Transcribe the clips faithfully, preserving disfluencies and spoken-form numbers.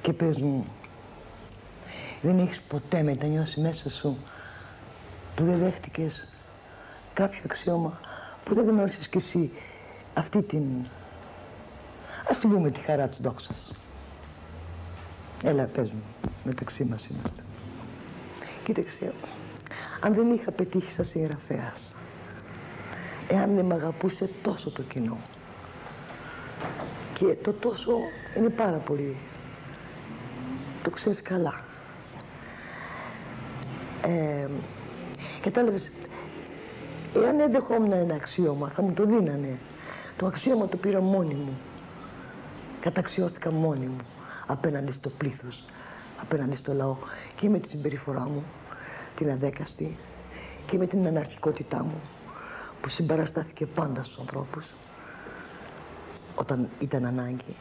Και πες μου, δεν έχεις ποτέ μετανιώσει μέσα σου που δεν δέχτηκες κάποιο αξίωμα που δεν γνώρισες κι εσύ αυτή την, ας την πούμε, τη χαρά της δόξας? Έλα, πες μου, μεταξύ μας είμαστε. Κοίταξε, αν δεν είχα πετύχει σαν συγγραφέας, εάν δεν μ' αγαπούσε τόσο το κοινό, και το τόσο είναι πάρα πολύ, το ξέρεις καλά, ε, κατάλαβες, εάν ενδεχόμουν ένα αξίωμα θα μου το δίνανε. Το αξίωμα το πήρα μόνη μου, καταξιώθηκα μόνη μου απέναντι στο πλήθος, απέναντι στο λαό, και με τη συμπεριφορά μου την αδέκαστη και με την αναρχικότητά μου που συμπαραστάθηκε πάντα στους ανθρώπους όταν ήταν ανάγκη,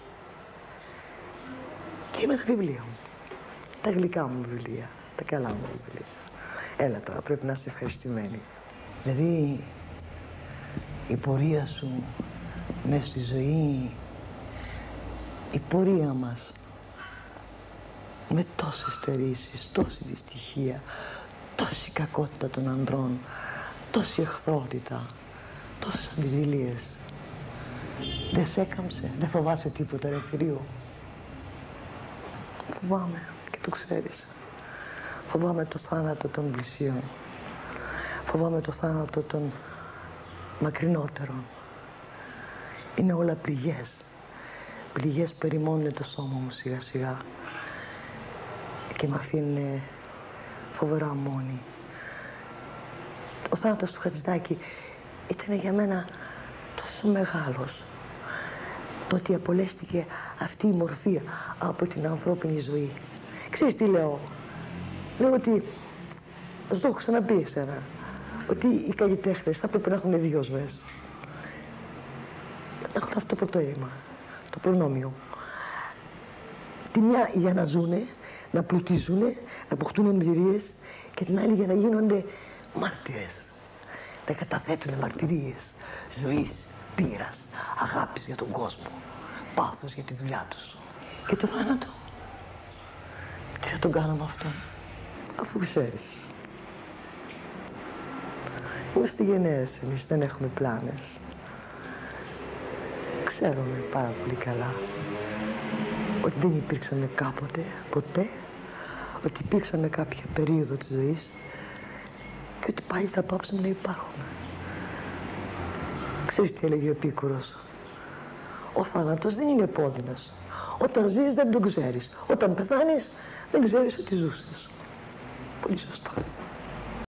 και με τα βιβλία μου, τα γλυκά μου βιβλία, τα καλά μου βιβλία. Έλα τώρα, πρέπει να είσαι ευχαριστημένη. Δηλαδή η πορεία σου μέσα στη ζωή, η πορεία μας με τόσες στερήσεις, τόση δυστυχία, τόση κακότητα των ανδρών, τόση εχθρότητα, τόσες αντιζηλίες, δεν σε έκαμψε? Δεν φοβάσαι τίποτα, ρε θηρίο? Φοβάμαι, και το ξέρεις. Φοβάμαι το θάνατο των πλησίων. Φοβάμαι το θάνατο των μακρινότερων. Είναι όλα πληγές. Πληγές που ερημώνουν το σώμα μου σιγά σιγά και με αφήνουν φοβερά μόνη. Ο θάνατος του Χατζηδάκη ήταν για μένα τόσο μεγάλος. Το ότι απολέστηκε αυτή η μορφή από την ανθρώπινη ζωή. Ξέρεις τι λέω? Λέω ότι, ας το έχω ξαναπεί εσένα, ότι οι καλλιτέχνες θα πρέπει να έχουν δύο ζωές. Να έχουν αυτό το πρωτόημα, το προνόμιο. Τη μια για να ζουνε, να πλουτίζουνε, να αποκτούν εμπειρίες, και την άλλη για να γίνονται μάρτυρες. Να καταθέτουν μαρτυρίες ζωής, πείρας, αγάπης για τον κόσμο, πάθος για τη δουλειά τους. Και το θάνατο, τι θα τον κάνω με αυτόν, αφού ξέρεις, είμαστε γενναίες εμείς, δεν έχουμε πλάνες. Ξέρουμε πάρα πολύ καλά ότι δεν υπήρξαμε κάποτε, ποτέ, ότι υπήρξαμε κάποια περίοδο της ζωής και ότι πάλι θα πάψουμε να υπάρχουμε. Ξέρεις τι έλεγε ο Επίκουρος? Ο θάνατος δεν είναι επώδυνος. Όταν ζεις δεν τον ξέρεις. Όταν πεθάνεις δεν ξέρεις ότι ζούσες. Πολύ σωστά.